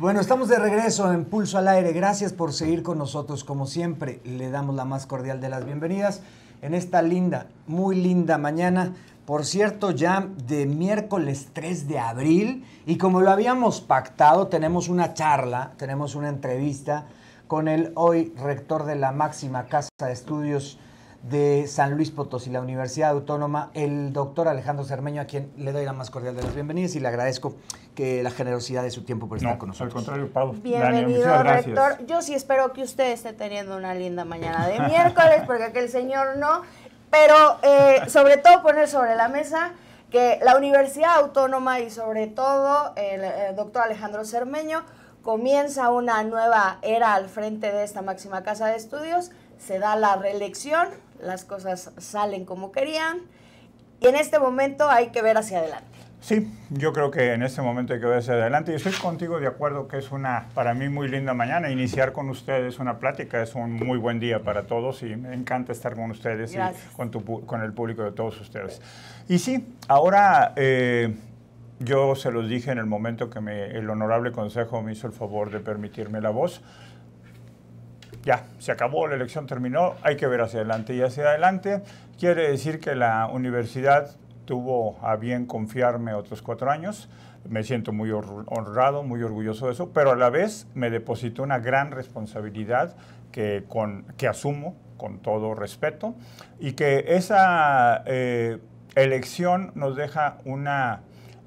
Bueno, estamos de regreso en Pulso al Aire. Gracias por seguir con nosotros. Como siempre, le damos la más cordial de las bienvenidas en esta linda, muy linda mañana. Por cierto, ya de miércoles 3 de abril. Y como lo habíamos pactado, tenemos una charla, tenemos una entrevista con el hoy rector de la máxima casa de estudios de San Luis Potosí, la Universidad Autónoma, el doctor Alejandro Cermeño, a quien le doy la más cordial de las bienvenidas y le agradezco que la generosidad de su tiempo por estar con nosotros. Al contrario, Pablo. Bienvenido, Daniel, rector. Yo sí espero que usted esté teniendo una linda mañana de miércoles, porque aquel señor no. Pero sobre todo poner sobre la mesa que la Universidad Autónoma y sobre todo el doctor Alejandro Cermeño comienza una nueva era al frente de esta máxima casa de estudios. Se da la reelección, las cosas salen como querían y en este momento hay que ver hacia adelante. Sí, yo creo que en este momento hay que ver hacia adelante y estoy contigo de acuerdo que es una, para mí, muy linda mañana. Iniciar con ustedes una plática es un muy buen día para todos y me encanta estar con ustedes. Gracias. Y con el público de todos ustedes. Y sí, ahora yo se los dije en el momento que el honorable consejo me hizo el favor de permitirme la voz. Ya, se acabó, la elección terminó, hay que ver hacia adelante. Y hacia adelante quiere decir que la universidad tuvo a bien confiarme otros 4 años. Me siento muy honrado, muy orgulloso de eso, pero a la vez me depositó una gran responsabilidad que asumo con todo respeto y que esa elección nos deja una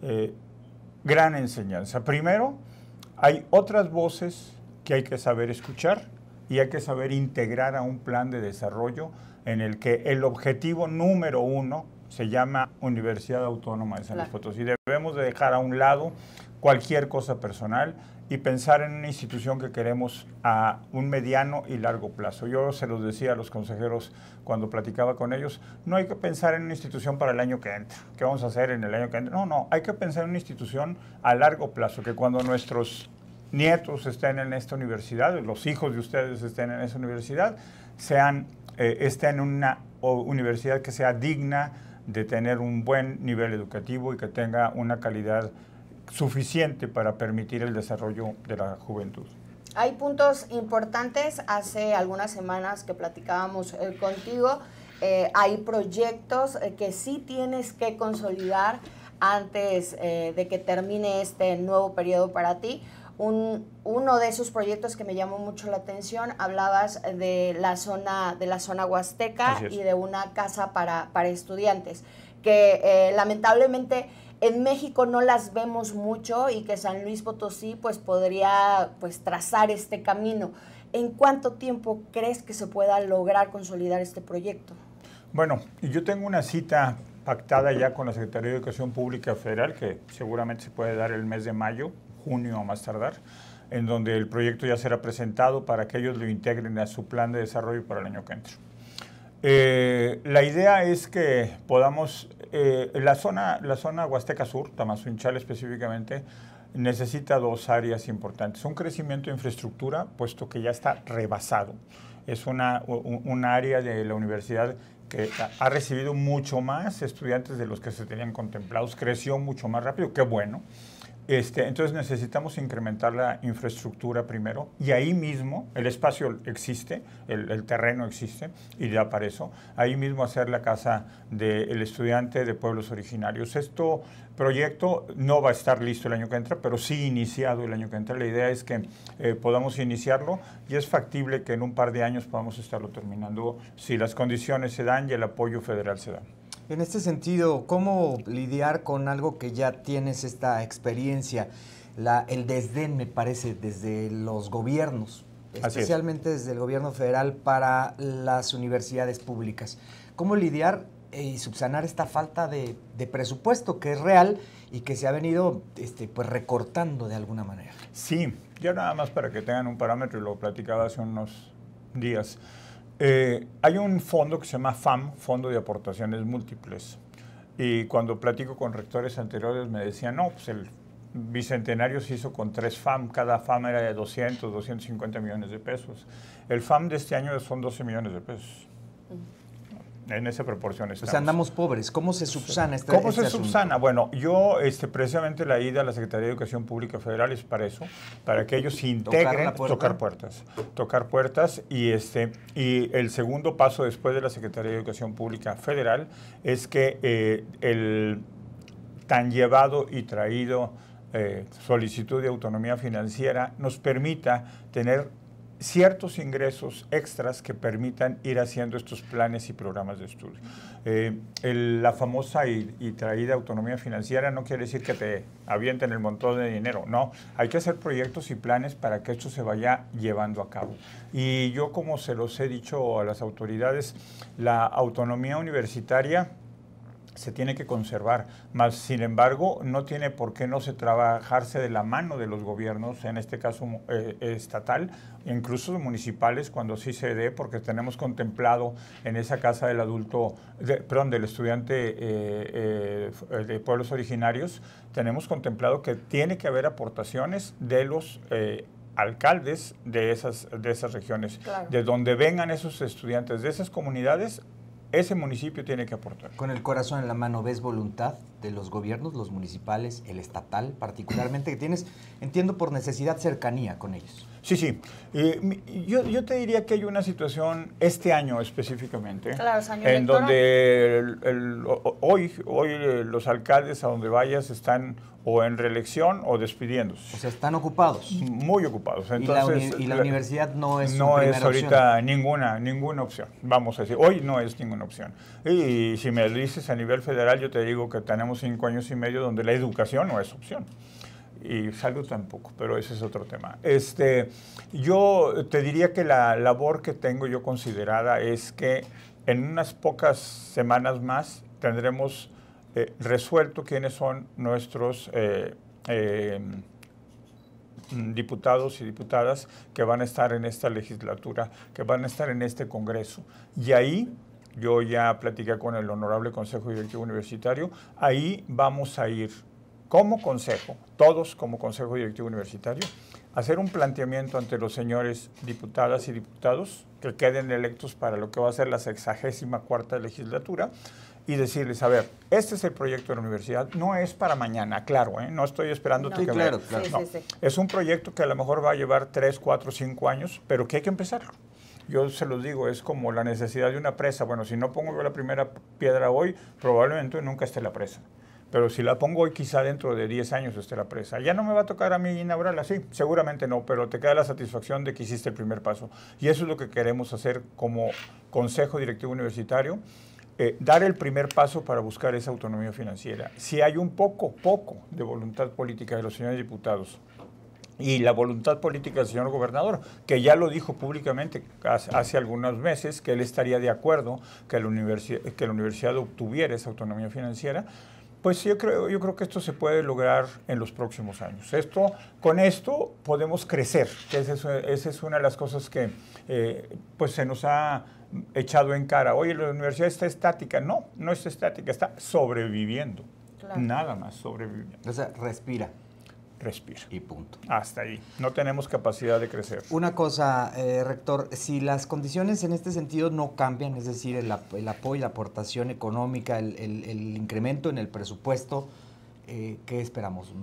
gran enseñanza. Primero, hay otras voces que hay que saber escuchar y hay que saber integrar a un plan de desarrollo en el que el objetivo número 1 se llama Universidad Autónoma de San Luis Potosí. Debemos de dejar a un lado cualquier cosa personal y pensar en una institución que queremos a un mediano y largo plazo. Yo se los decía a los consejeros cuando platicaba con ellos, no hay que pensar en una institución para el año que entra. ¿Qué vamos a hacer en el año que entra? No, hay que pensar en una institución a largo plazo, que cuando nuestros nietos estén en esta universidad, los hijos de ustedes estén en esa universidad, estén en una universidad que sea digna de tener un buen nivel educativo y que tenga una calidad suficiente para permitir el desarrollo de la juventud. Hay puntos importantes. Hace algunas semanas que platicábamos contigo, hay proyectos que sí tienes que consolidar antes de que termine este nuevo periodo para ti. Uno de esos proyectos que me llamó mucho la atención, hablabas de la zona huasteca y de una casa para estudiantes, que lamentablemente en México no las vemos mucho y que San Luis Potosí pues podría trazar este camino. ¿En cuánto tiempo crees que se pueda lograr consolidar este proyecto? Bueno, yo tengo una cita pactada ya con la Secretaría de Educación Pública Federal, que seguramente se puede dar el mes de mayo, junio a más tardar, en donde el proyecto ya será presentado para que ellos lo integren a su plan de desarrollo para el año que entra. La idea es que podamos, la zona Huasteca Sur, Tamazunchal específicamente, necesita 2 áreas importantes. Un crecimiento de infraestructura, puesto que ya está rebasado. Es un área de la universidad que ha recibido mucho más estudiantes de los que se tenían contemplados, creció mucho más rápido, qué bueno. Entonces necesitamos incrementar la infraestructura primero y ahí mismo el espacio existe, el terreno existe y ya para eso, ahí mismo hacer la casa del estudiante de pueblos originarios. Proyecto no va a estar listo el año que entra, pero sí iniciado el año que entra. La idea es que podamos iniciarlo y es factible que en un par de años podamos estarlo terminando si las condiciones se dan y el apoyo federal se da. En este sentido, ¿cómo lidiar con algo que ya tienes esta experiencia? El desdén, me parece, desde los gobiernos, especialmente desde el gobierno federal para las universidades públicas. ¿Cómo lidiar y subsanar esta falta de presupuesto que es real y que se ha venido recortando de alguna manera? Sí, ya nada más para que tengan un parámetro, y lo platicaba hace unos días. Hay un fondo que se llama FAM, Fondo de Aportaciones Múltiples, y cuando platico con rectores anteriores me decían, no, pues el bicentenario se hizo con 3 FAM, cada FAM era de 200, 250 millones de pesos. El FAM de este año son 12 millones de pesos. en esa proporción estamos. O sea, andamos pobres. ¿Cómo se subsana este ¿Cómo se asunto? subsana? Bueno, yo precisamente la ida a la Secretaría de Educación Pública Federal es para eso, para que ellos se integren, tocar puertas y el segundo paso después de la Secretaría de Educación Pública Federal es que el tan llevado y traído solicitud de autonomía financiera nos permita tener ciertos ingresos extras que permitan ir haciendo estos planes y programas de estudio. La famosa y traída autonomía financiera no quiere decir que te avienten el montón de dinero, no, hay que hacer proyectos y planes para que esto se vaya llevando a cabo. Y yo, como se los he dicho a las autoridades, la autonomía universitaria se tiene que conservar, más sin embargo no tiene por qué no se trabajarse de la mano de los gobiernos, en este caso estatal, incluso municipales cuando sí se dé, porque tenemos contemplado en esa casa del del estudiante de pueblos originarios, tenemos contemplado que tiene que haber aportaciones de los alcaldes de esas regiones, claro, de donde vengan esos estudiantes de esas comunidades. Ese municipio tiene que aportar. Con el corazón en la mano, ¿ves voluntad de los gobiernos, los municipales, el estatal particularmente, que tienes, entiendo, por necesidad, cercanía con ellos? Sí, sí. Yo te diría que hay una situación este año específicamente, claro, en donde hoy los alcaldes a donde vayas están o en reelección o despidiéndose. O sea, están ocupados. Muy ocupados. Entonces, ¿Y la universidad no es no es ahorita opción? ninguna opción, vamos a decir. Hoy no es ninguna opción. Y si me dices a nivel federal, yo te digo que tenemos 5 años y medio donde la educación no es opción. Y salud tampoco, pero ese es otro tema. Yo te diría que la labor que tengo yo considerada es que en unas pocas semanas más tendremos resuelto quiénes son nuestros diputados y diputadas que van a estar en esta legislatura, que van a estar en este Congreso. Y ahí, yo ya platiqué con el Honorable Consejo Directivo Universitario, ahí vamos a ir como consejo, todos como Consejo Directivo Universitario, hacer un planteamiento ante los señores diputadas y diputados que queden electos para lo que va a ser la 64ª legislatura y decirles, a ver, este es el proyecto de la universidad, no es para mañana, claro, no estoy esperándote que claro. Sí. Es un proyecto que a lo mejor va a llevar 3, 4, 5 años, pero que hay que empezarlo. Yo se los digo, es como la necesidad de una presa. Bueno, si no pongo yo la primera piedra hoy, probablemente nunca esté la presa. Pero si la pongo hoy, quizá dentro de 10 años esté la presa. Ya no me va a tocar a mí inaugurarla, sí, seguramente no, pero te queda la satisfacción de que hiciste el primer paso. Y eso es lo que queremos hacer como Consejo Directivo Universitario, dar el primer paso para buscar esa autonomía financiera. Si hay un poco de voluntad política de los señores diputados y la voluntad política del señor gobernador, que ya lo dijo públicamente hace algunos meses, que él estaría de acuerdo que la universidad obtuviera esa autonomía financiera, pues yo creo que esto se puede lograr en los próximos años. Con esto podemos crecer, que esa es una de las cosas que pues se nos ha echado en cara. Oye, la universidad está estática. No, no está estática, está sobreviviendo. Claro. Nada más, sobreviviendo. O sea, respira. Y punto. Hasta ahí. No tenemos capacidad de crecer. Una cosa, rector, si las condiciones en este sentido no cambian, es decir, el apoyo, la aportación económica, el incremento en el presupuesto, ¿qué esperamos?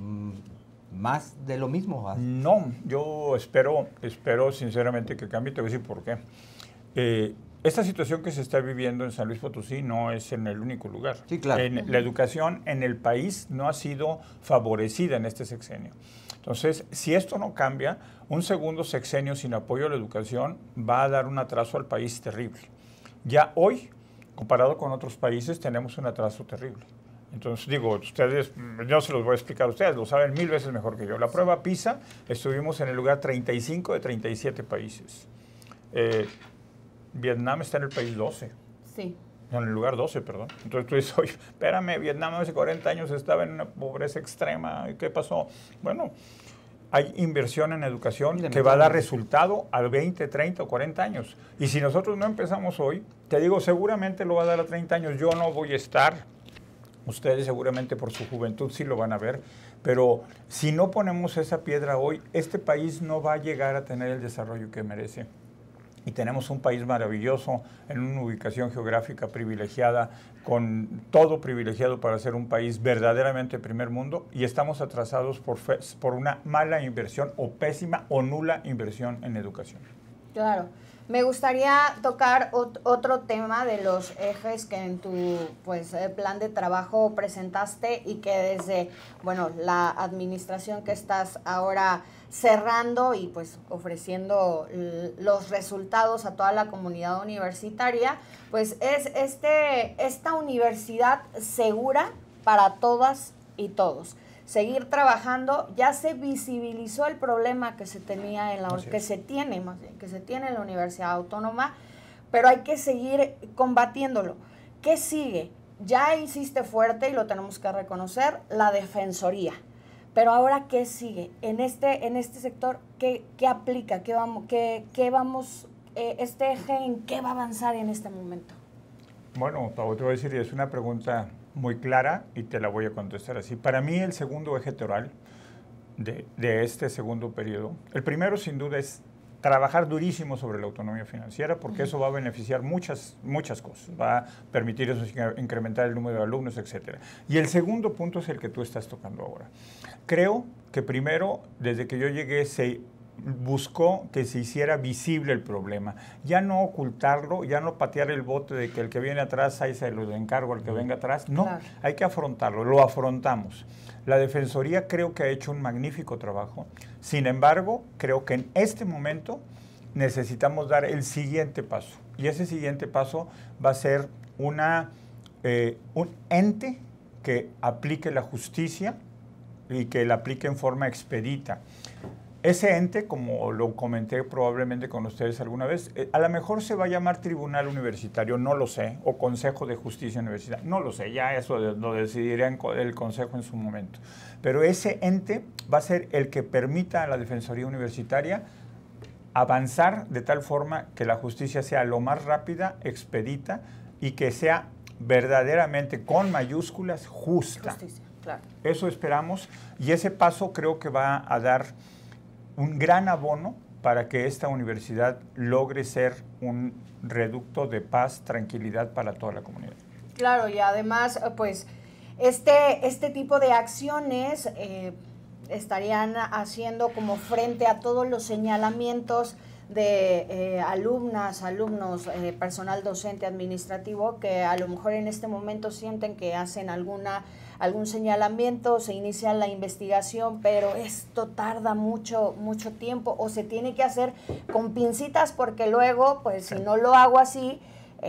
¿Más de lo mismo? No, yo espero sinceramente que cambie. Te voy a decir por qué. Esta situación que se está viviendo en San Luis Potosí no es en el único lugar. Sí, claro. La educación en el país no ha sido favorecida en este sexenio. Entonces, si esto no cambia, un segundo sexenio sin apoyo a la educación va a dar un atraso al país terrible. Ya hoy, comparado con otros países, tenemos un atraso terrible. Entonces, digo, ustedes, yo se los voy a explicar a ustedes, lo saben 1000 veces mejor que yo. La prueba PISA, estuvimos en el lugar 35 de 37 países. Vietnam está en el país 12. Sí. En el lugar 12, perdón. Entonces tú dices, oye, espérame, Vietnam hace 40 años estaba en una pobreza extrema. ¿Y qué pasó? Bueno, hay inversión en educación que va a dar resultado a 20, 30 o 40 años. Y si nosotros no empezamos hoy, te digo, seguramente lo va a dar a 30 años. Yo no voy a estar. Ustedes seguramente por su juventud sí lo van a ver. Pero si no ponemos esa piedra hoy, este país no va a llegar a tener el desarrollo que merece. y tenemos un país maravilloso en una ubicación geográfica privilegiada, con todo privilegiado para ser un país verdaderamente primer mundo, y estamos atrasados por una mala inversión o pésima o nula inversión en educación. Claro. Me gustaría tocar otro tema de los ejes que en tu plan de trabajo presentaste y que desde la administración que estás ahora cerrando y pues ofreciendo los resultados a toda la comunidad universitaria, pues es esta universidad segura para todas y todos. Seguir trabajando, ya se visibilizó el problema que se tenía que se tiene en la Universidad Autónoma, pero hay que seguir combatiéndolo. ¿Qué sigue? Ya hiciste fuerte, y lo tenemos que reconocer, la Defensoría. Pero ahora, ¿qué sigue? En este sector, ¿qué aplica? Este eje, ¿en qué va a avanzar en este momento? Bueno, Pau, te voy a decir, es una pregunta muy clara y te la voy a contestar así. Para mí, el segundo eje toral de este segundo periodo, el primero sin duda es trabajar durísimo sobre la autonomía financiera, porque eso va a beneficiar muchas cosas, va a permitir eso incrementar el número de alumnos, etc. Y el segundo punto es el que tú estás tocando ahora. Creo que primero, desde que yo llegué, se buscó que se hiciera visible el problema, ya no ocultarlo, ya no patear el bote de que el que viene atrás, ahí se lo encargo al que venga atrás, no, claro. Hay que afrontarlo, lo afrontamos. La Defensoría creo que ha hecho un magnífico trabajo, sin embargo, creo que en este momento necesitamos dar el siguiente paso, y ese siguiente paso va a ser un ente que aplique la justicia y que la aplique en forma expedita. Ese ente, como lo comenté probablemente con ustedes alguna vez, a lo mejor se va a llamar Tribunal Universitario, no lo sé, o Consejo de Justicia Universitaria, no lo sé, ya eso lo decidirá el Consejo en su momento. Pero ese ente va a ser el que permita a la Defensoría Universitaria avanzar de tal forma que la justicia sea lo más rápida, expedita y que sea verdaderamente, con mayúsculas, justa. Justicia, claro. Eso esperamos, y ese paso creo que va a dar un gran abono para que esta universidad logre ser un reducto de paz, tranquilidad para toda la comunidad. Claro, y además, pues, este tipo de acciones estarían haciendo como frente a todos los señalamientos de alumnas, alumnos, personal docente administrativo, que a lo mejor en este momento sienten que hacen algún señalamiento, se inicia la investigación, pero esto tarda mucho tiempo, o se tiene que hacer con pincitas, porque luego, pues si no lo hago así,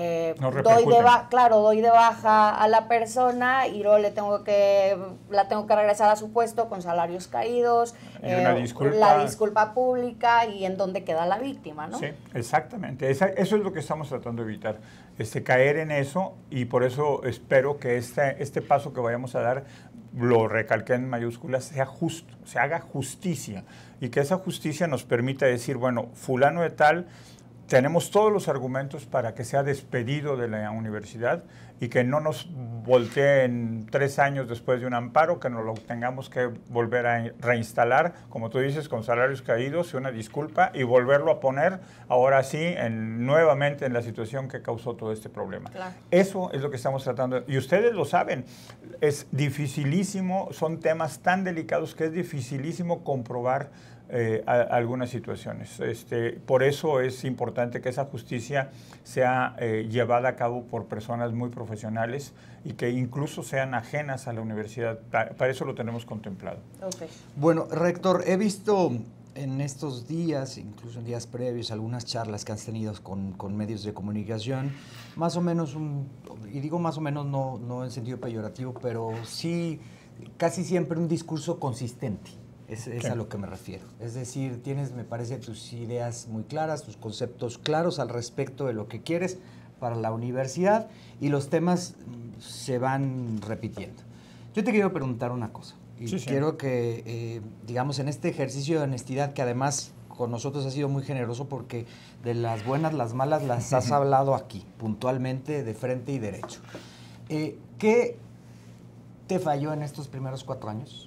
doy de baja a la persona y luego la tengo que regresar a su puesto con salarios caídos, la disculpa pública, y en dónde queda la víctima, ¿no? Sí, exactamente. Eso es lo que estamos tratando de evitar, caer en eso, y por eso espero que este paso que vayamos a dar, lo recalqué en mayúsculas, sea justo, se haga justicia, y que esa justicia nos permita decir, bueno, fulano de tal, tenemos todos los argumentos para que sea despedido de la universidad y que no nos volteen 3 años después de un amparo, que nos lo tengamos que volver a reinstalar, como tú dices, con salarios caídos y una disculpa, y volverlo a poner ahora sí nuevamente en la situación que causó todo este problema. Claro. Eso es lo que estamos tratando, y ustedes lo saben, es dificilísimo, son temas tan delicados que es dificilísimo comprobar algunas situaciones. Por eso es importante que esa justicia sea llevada a cabo por personas muy profesionales y que incluso sean ajenas a la universidad. Para eso lo tenemos contemplado. Okay. Bueno, rector, he visto en estos días, incluso en días previos, algunas charlas que has tenido con medios de comunicación, más o menos, y digo más o menos no en sentido peyorativo, pero sí casi siempre un discurso consistente. Es a lo que me refiero. Es decir, tienes, me parece, tus ideas muy claras, tus conceptos claros al respecto de lo que quieres para la universidad, y los temas se van repitiendo. Yo te quiero preguntar una cosa, y quiero que, digamos, en este ejercicio de honestidad, que además con nosotros has sido muy generoso, porque de las buenas, las malas, las has hablado aquí, puntualmente, de frente y derecho. ¿Qué te falló en estos primeros 4 años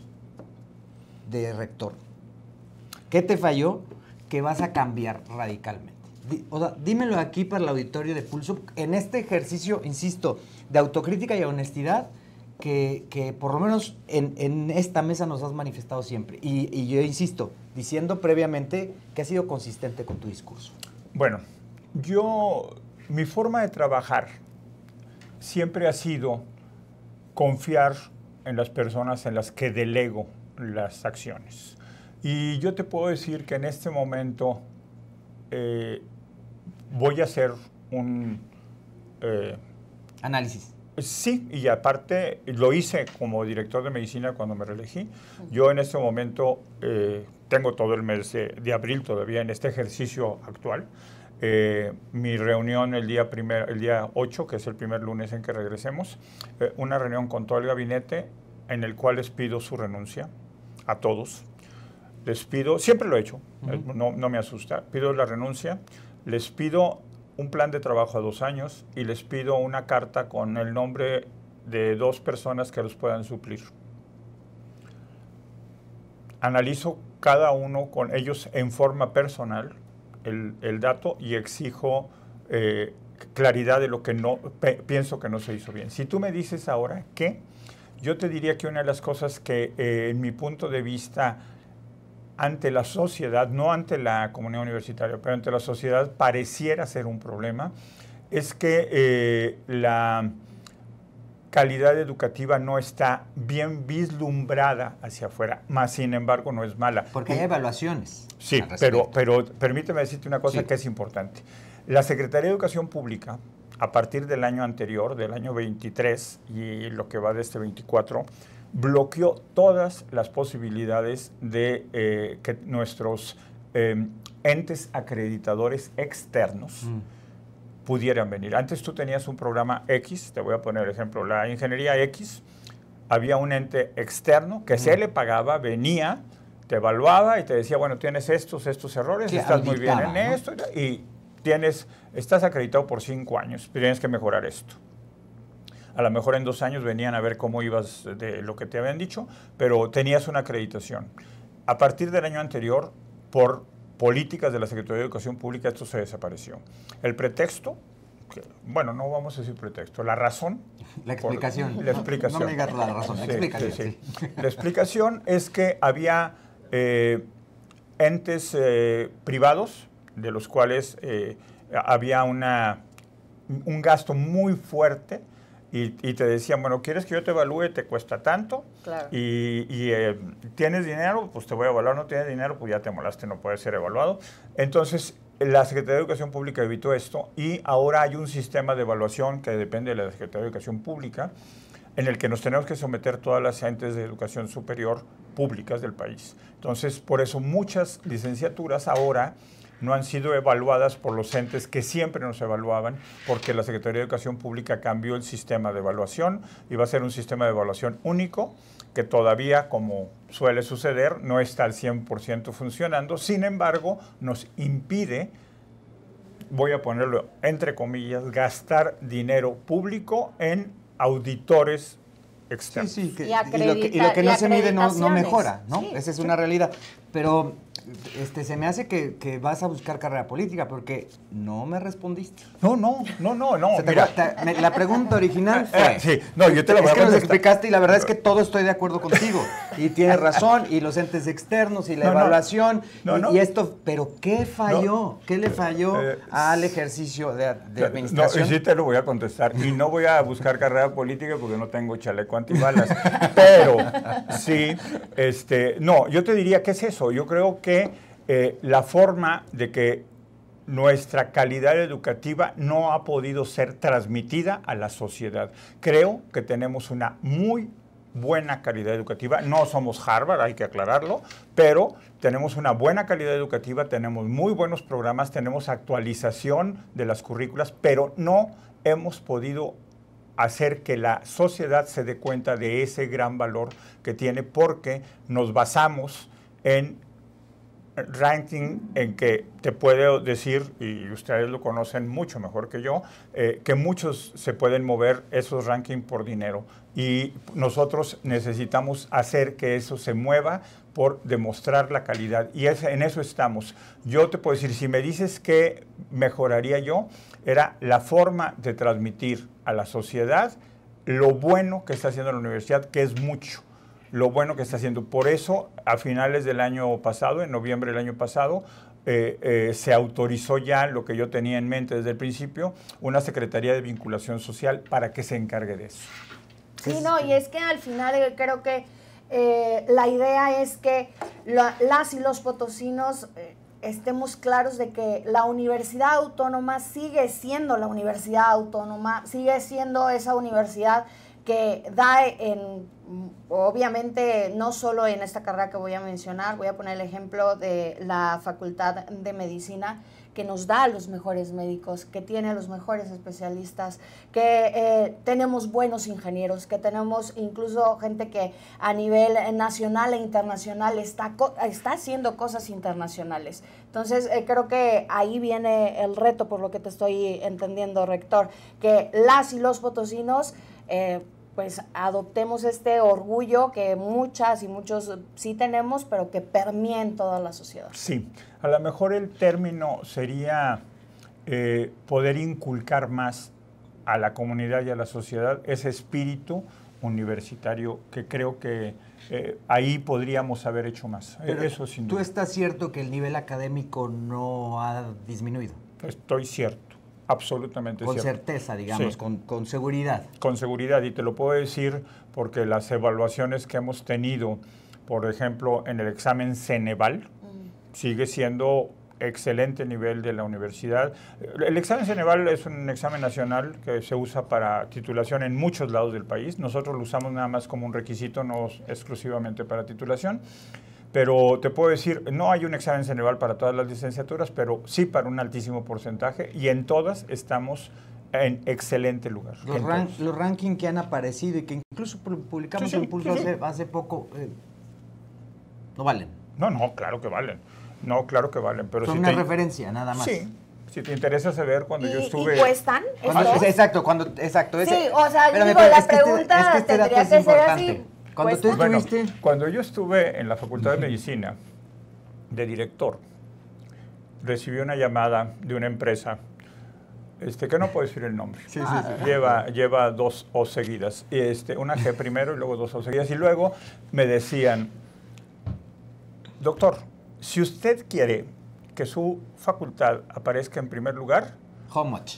de rector? ¿Qué te falló que vas a cambiar radicalmente? O sea, dímelo aquí para el auditorio de Pulso, en este ejercicio, insisto, de autocrítica y honestidad, que por lo menos en esta mesa nos has manifestado siempre. Y yo insisto, diciendo previamente que has sido consistente con tu discurso. Bueno, mi forma de trabajar siempre ha sido confiar en las personas en las que delego las acciones. Y yo te puedo decir que en este momento voy a hacer un... análisis. Sí, y aparte lo hice como director de medicina cuando me reelegí. Yo en este momento tengo todo el mes de abril todavía en este ejercicio actual. Mi reunión el día 8, que es el primer lunes en que regresemos, una reunión con todo el gabinete en el cual les pido su renuncia a todos. Les pido, siempre lo he hecho, no me asusta, pido la renuncia, les pido un plan de trabajo a 2 años y les pido una carta con el nombre de 2 personas que los puedan suplir. Analizo cada uno con ellos en forma personal el dato y exijo claridad de lo que pienso que no se hizo bien. Si tú me dices ahora qué, yo te diría que una de las cosas que en mi punto de vista ante la sociedad, no ante la comunidad universitaria, pero ante la sociedad pareciera ser un problema, es que la calidad educativa no está bien vislumbrada hacia afuera, más sin embargo no es mala. Porque hay evaluaciones. Sí, pero permíteme decirte una cosa que es importante. La Secretaría de Educación Pública, a partir del año anterior, del año 23 y lo que va de este 24, bloqueó todas las posibilidades de que nuestros entes acreditadores externos pudieran venir. Antes tú tenías un programa X, te voy a poner ejemplo, la ingeniería X, había un ente externo que se le pagaba, venía, te evaluaba y te decía, bueno, tienes estos errores, sí, estás muy bien en esto, y estás acreditado por 5 años, tienes que mejorar esto. A lo mejor en 2 años venían a ver cómo ibas de lo que te habían dicho, pero tenías una acreditación. A partir del año anterior, por políticas de la Secretaría de Educación Pública, esto se desapareció. El pretexto, bueno, no vamos a decir pretexto, la razón. La explicación. La explicación. No me digas la razón, la explicación. Sí. La explicación es que había entes privados, de los cuales había un gasto muy fuerte, y te decían, bueno, ¿quieres que yo te evalúe? Te cuesta tanto. Claro. Y ¿tienes dinero? Pues te voy a evaluar. ¿No tienes dinero? Pues ya te molaste, no puedes ser evaluado. Entonces, la Secretaría de Educación Pública evitó esto y ahora hay un sistema de evaluación que depende de la Secretaría de Educación Pública en el que nos tenemos que someter todas las entes de educación superior públicas del país. Entonces, por eso muchas licenciaturas ahora no han sido evaluadas por los entes que siempre nos evaluaban, porque la Secretaría de Educación Pública cambió el sistema de evaluación y va a ser un sistema de evaluación único que todavía, como suele suceder, no está al 100% funcionando. Sin embargo, nos impide, voy a ponerlo entre comillas, gastar dinero público en auditores externos. Sí, y lo que no se mide no mejora, ¿no? Sí, esa es una realidad. Pero se me hace que vas a buscar carrera política porque no me respondiste. No. Mira. La pregunta original fue... Sí, no, yo te la voy a contestar. Es que nos explicaste y la verdad es que todo estoy de acuerdo contigo. Y tienes razón, y los entes externos, y la evaluación, y esto... Pero ¿qué falló? ¿Qué le falló al ejercicio de administración? No, y sí te lo voy a contestar. Y no voy a buscar carrera política porque no tengo chaleco antibalas. Pero sí, no, yo te diría, ¿qué es eso? Yo creo que la forma de que nuestra calidad educativa no ha podido ser transmitida a la sociedad. Creo que tenemos una muy buena calidad educativa. No somos Harvard, hay que aclararlo, pero tenemos una buena calidad educativa, tenemos muy buenos programas, tenemos actualización de las currículas, pero no hemos podido hacer que la sociedad se dé cuenta de ese gran valor que tiene porque nos basamos en ranking en que te puedo decir, y ustedes lo conocen mucho mejor que yo, que muchos se pueden mover esos rankings por dinero. Y nosotros necesitamos hacer que eso se mueva por demostrar la calidad. Y en eso estamos. Yo te puedo decir, si me dices qué mejoraría yo, era la forma de transmitir a la sociedad lo bueno que está haciendo la universidad, que es mucho. Lo bueno que está haciendo. Por eso, a finales del año pasado, en noviembre del año pasado, se autorizó ya lo que yo tenía en mente desde el principio, una Secretaría de Vinculación Social para que se encargue de eso. Sí, no, y es que al final creo que la idea es que las y los potosinos estemos claros de que la universidad autónoma sigue siendo la universidad autónoma, sigue siendo esa universidad que da obviamente, no solo en esta carrera que voy a mencionar, voy a poner el ejemplo de la Facultad de Medicina, que nos da a los mejores médicos, que tiene a los mejores especialistas, que tenemos buenos ingenieros, que tenemos incluso gente que a nivel nacional e internacional está haciendo cosas internacionales. Entonces, creo que ahí viene el reto, por lo que te estoy entendiendo, rector, que las y los potosinos pues adoptemos este orgullo que muchas y muchos sí tenemos, pero que permea en toda la sociedad. Sí, a lo mejor el término sería poder inculcar más a la comunidad y a la sociedad ese espíritu universitario que creo que ahí podríamos haber hecho más. Pero eso sin duda. ¿Tú estás cierto que el nivel académico no ha disminuido? Estoy cierto. Absolutamente con cierto. Certeza, digamos, sí. con seguridad. Con seguridad, y te lo puedo decir porque las evaluaciones que hemos tenido, por ejemplo, en el examen Ceneval, sigue siendo excelente nivel de la universidad. El examen Ceneval es un examen nacional que se usa para titulación en muchos lados del país. Nosotros lo usamos nada más como un requisito, no exclusivamente para titulación. Pero te puedo decir, no hay un examen Ceneval para todas las licenciaturas, pero sí para un altísimo porcentaje, y en todas estamos en excelente lugar. Los rankings que han aparecido y que incluso publicamos en Pulso hace poco, no valen. No, claro que valen. No, claro que valen. Pero son una referencia, nada más. Sí. Si te interesa saber, cuando yo estuve... ¿Y cuestan? Exacto. Sí, o sea, yo digo, la pregunta tendría que ser así. Cuando tú estuviste... Cuando yo estuve en la Facultad de Medicina, de director, recibí una llamada de una empresa, que no puedo decir el nombre. Sí. Lleva dos O seguidas. Una G primero y luego dos O seguidas. Y luego me decían, doctor, si usted quiere que su facultad aparezca en primer lugar... How much?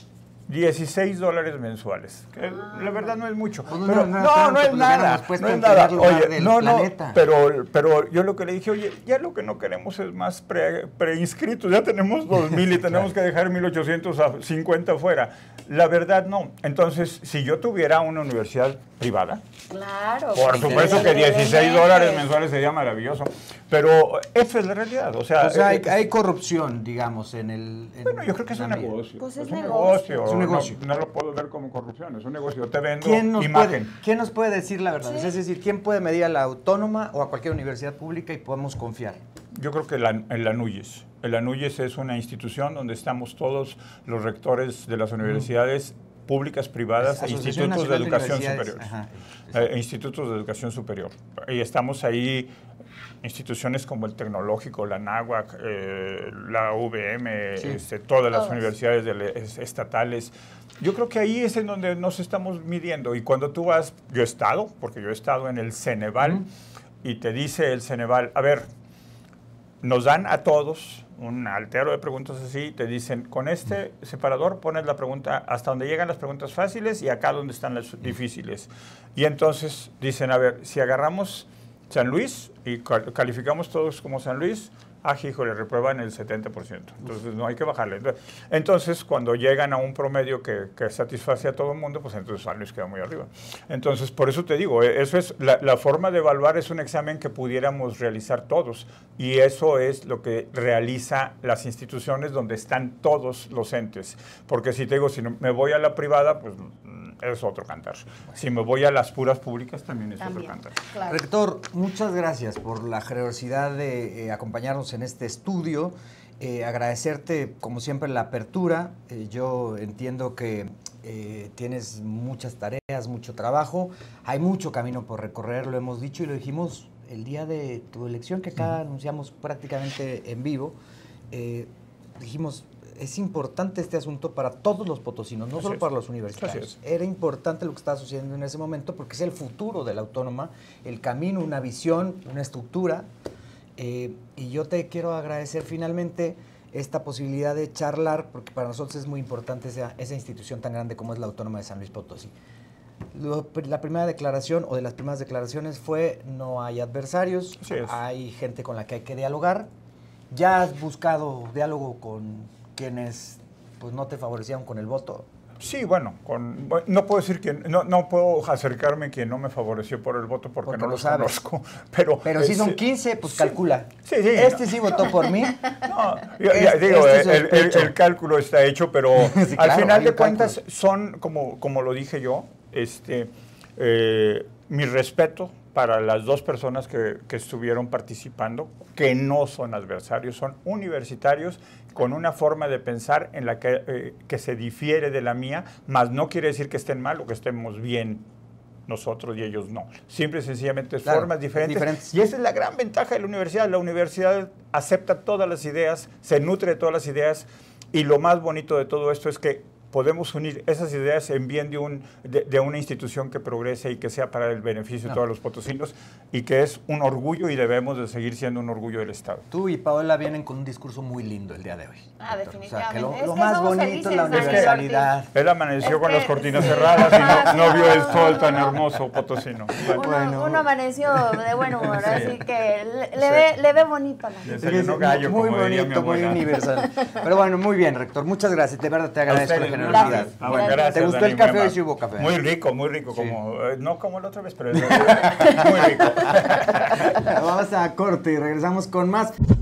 $16 mensuales. Que la verdad no es mucho. Pues pero, no es nada. No es nada. Oye, pero yo lo que le dije, oye, ya lo que no queremos es más preinscritos. Ya tenemos 2,000 y tenemos que dejar 1,850 fuera. La verdad, no. Entonces, si yo tuviera una universidad privada, claro, por supuesto que $16 mensuales sería maravilloso. Pero esa es la realidad. O sea hay corrupción, digamos, en el... bueno, yo creo que es un negocio. Pues es un negocio. Es un negocio. No lo puedo ver como corrupción, es un negocio. Te vendo imagen. ¿Quién nos puede decir la verdad? Sí. Es decir, ¿quién puede medir a la autónoma o a cualquier universidad pública y podemos confiar? Yo creo que el ANUYES. El ANUYES es una institución donde estamos todos los rectores de las universidades públicas, privadas e institutos de educación superior. Institutos de educación superior. Y estamos ahí, instituciones como el Tecnológico, la NAHUAC, la UVM, todas las universidades estatales. Yo creo que ahí es en donde nos estamos midiendo. Y cuando tú vas, yo he estado en el Ceneval, y te dice el Ceneval, a ver, nos dan a todos un altero de preguntas así, te dicen, con este separador pones la pregunta hasta donde llegan las preguntas fáciles y acá donde están las difíciles. Y entonces dicen, a ver, si agarramos San Luis y calificamos todos como San Luis, híjole, reprueban el 70%. Entonces no hay que bajarle. Entonces, cuando llegan a un promedio que satisface a todo el mundo, pues entonces San Luis queda muy arriba. Entonces, por eso te digo, eso es la forma de evaluar, es un examen que pudiéramos realizar todos. Y eso es lo que realiza las instituciones donde están todos los entes. Porque si te digo, si me voy a la privada, pues es otro cantar. Si me voy a las puras públicas, también es otro cantar. Claro. Rector, muchas gracias por la generosidad de acompañarnos en este estudio. Agradecerte, como siempre, la apertura. Yo entiendo que tienes muchas tareas, mucho trabajo. Hay mucho camino por recorrer, lo hemos dicho y lo dijimos el día de tu elección, que acá anunciamos prácticamente en vivo. Dijimos, es importante este asunto para todos los potosinos, no solo para los universitarios. Era importante lo que estaba sucediendo en ese momento porque es el futuro de la autónoma, el camino, una visión, una estructura. Y yo te quiero agradecer finalmente esta posibilidad de charlar, porque para nosotros es muy importante esa institución tan grande como es la Autónoma de San Luis Potosí. La primera declaración, o de las primeras declaraciones, fue: no hay adversarios, hay gente con la que hay que dialogar. ¿Ya has buscado diálogo con quienes pues no te favorecieron con el voto? Sí, bueno, no puedo decir que no puedo acercarme a quien no me favoreció por el voto porque no los conozco. Pero si son 15, pues sí, calcula. Sí, sí votó por mí. No, digo, el cálculo está hecho, pero sí, al final de cuentas son, como lo dije yo, mi respeto para las dos personas que estuvieron participando, que no son adversarios, son universitarios con una forma de pensar en la que se difiere de la mía, mas no quiere decir que estén mal o que estemos bien nosotros y ellos no. Simple y sencillamente formas diferentes. Y esa es la gran ventaja de la universidad. La universidad acepta todas las ideas, se nutre de todas las ideas, y lo más bonito de todo esto es que podemos unir esas ideas en bien de una institución que progrese y que sea para el beneficio de todos los potosinos, y que es un orgullo y debemos de seguir siendo un orgullo del Estado. Tú y Paola vienen con un discurso muy lindo el día de hoy. Definitivamente. O sea, que lo más bonito es la universalidad. Él amaneció con las cortinas cerradas y no vio el sol tan hermoso potosino. Uno amaneció de buen humor, así que le ve bonito. Desayunó gallo, muy como diría mi bonito, muy abuela. universal. Pero bueno, muy bien, rector. Muchas gracias. De verdad te agradezco la generosidad. Gracias. ¿Te gustó el café? Hoy sí hubo café. Muy rico, sí. No como la otra vez, pero muy rico. Vamos a corte y regresamos con más.